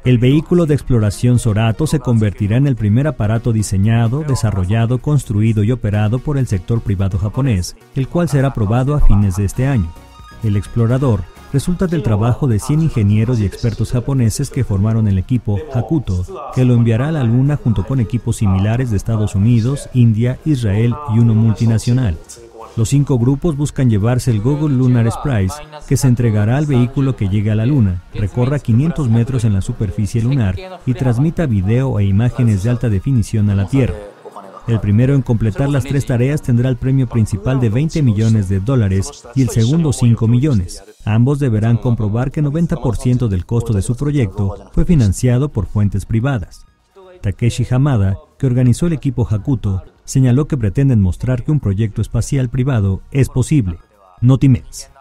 El vehículo de exploración Sorato se convertirá en el primer aparato diseñado, desarrollado, construido y operado por el sector privado japonés, el cual será probado a fines de este año. El explorador resulta del trabajo de 100 ingenieros y expertos japoneses que formaron el equipo Hakuto, que lo enviará a la Luna junto con equipos similares de Estados Unidos, India, Israel y uno multinacional. Los 5 grupos buscan llevarse el Google Lunar Express, que se entregará al vehículo que llegue a la Luna, recorra 500 metros en la superficie lunar y transmita video e imágenes de alta definición a la Tierra. El primero en completar las 3 tareas tendrá el premio principal de $20 millones y el segundo 5 millones. Ambos deberán comprobar que 90% del costo de su proyecto fue financiado por fuentes privadas. Takeshi Hamada, que organizó el equipo Hakuto, señaló que pretenden mostrar que un proyecto espacial privado es posible. Notimex.